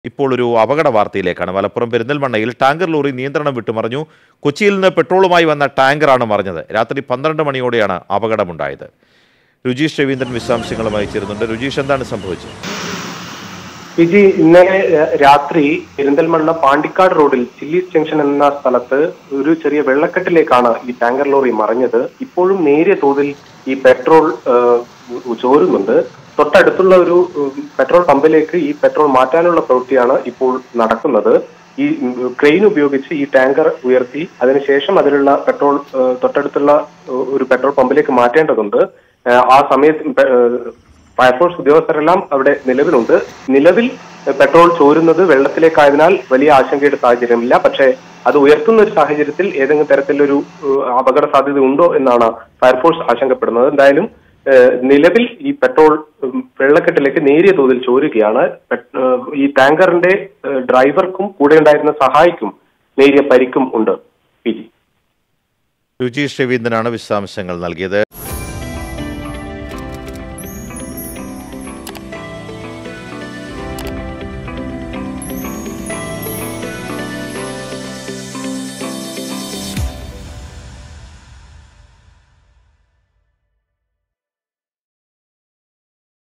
ഇപ്പോൾ ഒരു അപകട വാർത്തയിലേക്കാണ്. മലപ്പുറം പെരിന്തൽമണ്ണയിൽ ടാങ്കർ ലോറി നിയന്ത്രണം വിട്ടുമറിഞ്ഞു. കൊച്ചിയിൽ നിന്ന് പെട്രോളുമായി വന്ന ടാങ്കറാണ് മറിഞ്ഞത്. രാത്രി 12 മണിയോടെയാണ് അപകടമുണ്ടായത്. രുജീഷ് രവീന്ദ്രൻ വിശദാംശങ്ങളുമായി ചേരുന്നുണ്ട്. രുജീഷ്, എന്താണ് സംഭവിച്ചത്? വിജി, ഇന്നലെ രാത്രി പെരിന്തൽമണ്ണ പാണ്ടിക്കാട് റോഡിൽ ചില്ലീസ് ജംഗ്ഷൻ എന്ന സ്ഥലത്ത് ഒരു ചെറിയ വെള്ളക്കെട്ടിലേക്കാണ് ഈ ടാങ്കർ ലോറി മറിഞ്ഞത്. ഇപ്പോഴും നേരിയ തോതിൽ ഈ പെട്രോൾ ചോരുന്നുണ്ട്. തൊട്ടടുത്തുള്ള ഒരു പെട്രോൾ പമ്പിലേക്ക് ഈ പെട്രോൾ മാറ്റാനുള്ള പ്രവൃത്തിയാണ് ഇപ്പോൾ നടക്കുന്നത്. ഈ ക്രെയിൻ ഉപയോഗിച്ച് ഈ ടാങ്കർ ഉയർത്തി അതിനുശേഷം അതിലുള്ള പെട്രോൾ തൊട്ടടുത്തുള്ള ഒരു പെട്രോൾ പമ്പിലേക്ക് മാറ്റേണ്ടതുണ്ട്. ആ സമയത്ത് ഫയർഫോഴ്സ് ഉദ്യോഗസ്ഥരെല്ലാം അവിടെ നിലവിലുണ്ട്. നിലവിൽ പെട്രോൾ ചോരുന്നത് വെള്ളത്തിലേക്കായതിനാൽ വലിയ ആശങ്കയുടെ സാഹചര്യമില്ല. പക്ഷേ അത് ഉയർത്തുന്ന ഒരു സാഹചര്യത്തിൽ ഏതെങ്കിലും തരത്തിലൊരു അപകട സാധ്യത ഉണ്ടോ എന്നാണ് ഫയർഫോഴ്സ് ആശങ്കപ്പെടുന്നത്. എന്തായാലും നിലവിൽ ഈ പെട്രോൾ വെള്ളക്കെട്ടിലേക്ക് നേരിയ തോതിൽ ചോരുകയാണ്. ഈ ടാങ്കറിന്റെ ഡ്രൈവർക്കും കൂടെ ഉണ്ടായിരുന്ന സഹായിക്കും നേരിയ പരിക്കും ഉണ്ട്. രുജീഷ് രവീന്ദ്രനാണ് വിശദാംശങ്ങൾ നൽകിയത്.